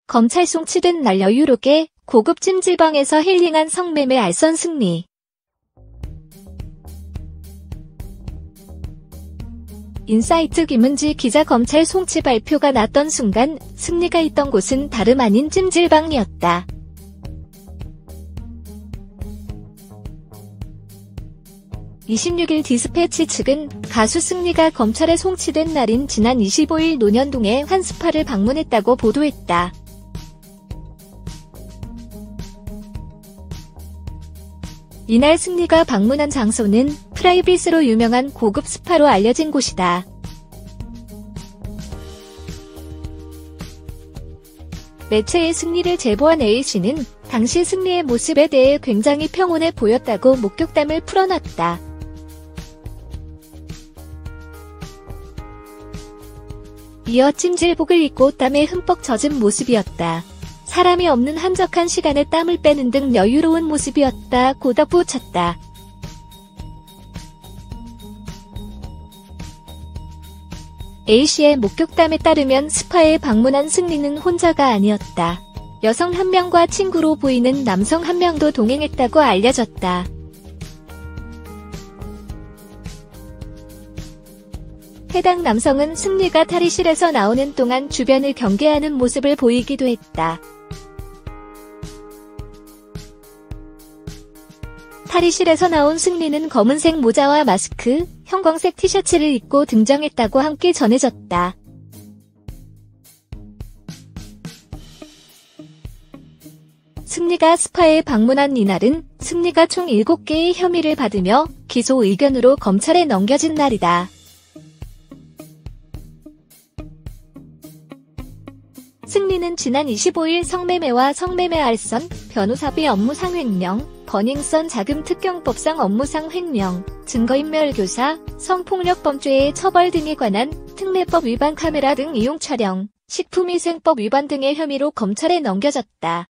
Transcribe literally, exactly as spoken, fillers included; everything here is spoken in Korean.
검찰 송치된 날 여유롭게 고급 찜질방에서 힐링한 성매매 알선 승리. 인사이트 김은지 기자 검찰 송치 발표가 났던 순간 승리가 있던 곳은 다름 아닌 찜질방이었다. 이십육 일 디스패치 측은 가수 승리가 검찰에 송치된 날인 지난 이십오 일 논현동의 한 스파를 방문했다고 보도했다. 이날 승리가 방문한 장소는 프라이빗으로 유명한 고급 스파로 알려진 곳이다. 매체에 승리를 제보한 A씨는 당시 승리의 모습에 대해 굉장히 평온해 보였다고 목격담을 풀어놨다. 이어 찜질복을 입고 땀에 흠뻑 젖은 모습이었다. 사람이 없는 한적한 시간에 땀을 빼는 등 여유로운 모습이었다고 덧붙였다. A씨의 목격담에 따르면 스파에 방문한 승리는 혼자가 아니었다. 여성 한 명과 친구로 보이는 남성 한 명도 동행했다고 알려졌다. 해당 남성은 승리가 탈의실에서 나오는 동안 주변을 경계하는 모습을 보이기도 했다. 탈의실에서 나온 승리는 검은색 모자와 마스크, 형광색 티셔츠를 입고 등장했다고 함께 전해졌다. 승리가 스파에 방문한 이날은 승리가 총 일곱 개의 혐의를 받으며 기소 의견으로 검찰에 넘겨진 날이다. 승리는 지난 이십오 일 성매매와 성매매 알선, 변호사비 업무상 횡령, 버닝썬 자금특경법상 업무상 횡령, 증거인멸교사, 성폭력범죄의 처벌 등에 관한 특례법 위반 카메라 등 이용 촬영, 식품위생법 위반 등의 혐의로 검찰에 넘겨졌다.